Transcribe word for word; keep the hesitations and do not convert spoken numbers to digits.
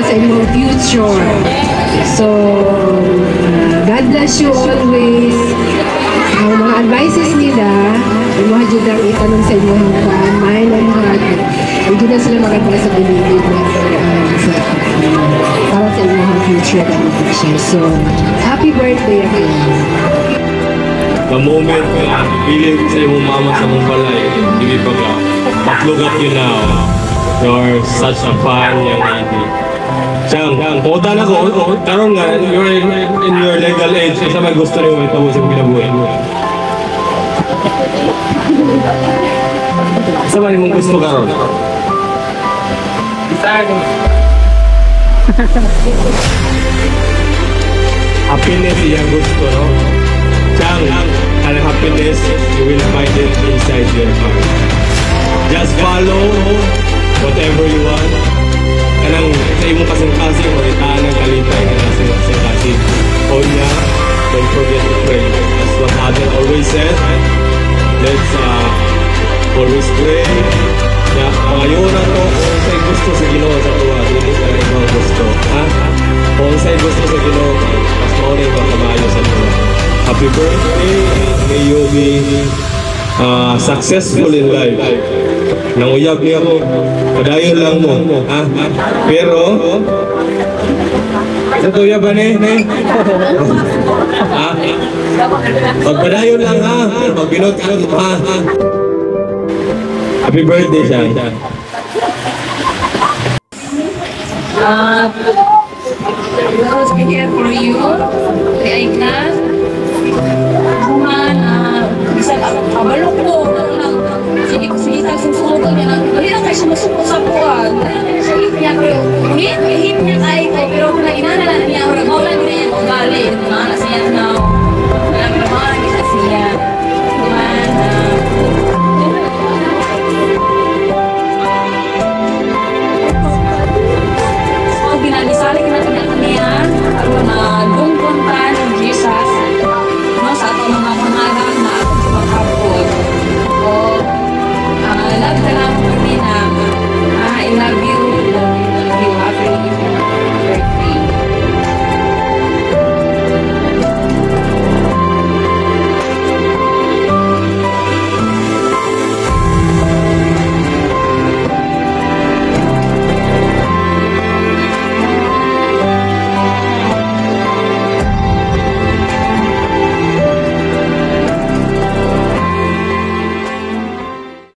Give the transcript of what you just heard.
sa inyong future. So, God bless you always. Ang mga advices nila, yung mga dyan ang itanong sa inyong hanggang, mind and heart. Hindi na sila mag-advise sa believe na sa para sa inyong future education. So, happy birthday again. The moment na pilit sa iyong mama sa mong balay, hindi pa ka, look at you now. You're such a fine young lady. Siyang, pumunta na ko, karoon nga, you're in, in your legal age, isa may gusto rin mo ito sa kinabuhay. Isa ba mong gusto karoon? Happiness yung gusto, no? Siyang, ang happiness, you will find it inside your heart. Just follow whatever you want. Kanang sa imong kasing-kasing o itaan ng kalitay ka na sa kasing-kasing. O niya, don't forget to pray. That's what Adel always said. Let's uh, always pray. Yeah, mga yura to, kung sa'y gusto sa Ginoo sa tuwa, hindi ka na ibang gusto. Ha? Kung sa'y gusto sa Ginoo, mas mauna yung kamayo sa tuwa. Happy birthday, may you be uh, successful in life. Nanguyab niya ako, padayon lang mo, ha? Pero, sa tuya ba ne? Ha? Pagpadayon lang ha, pagbinot ka mo ha. Happy birthday siya. Uh, Rose, be here for you. Kaya class. Kuman, bisa kabalok ko. Sige ko sige sa susunod niya na. Dali lang kayo siya masukot sa buwan. Sige niya ko. Hit, hit niya tayo ko. Pero kung inanalan niya ako, nagmaulan niya yung ugali. Mga siya na. Mga mga kita siya. Kuman, ginalisali ka na kanya-kanya. Ano na,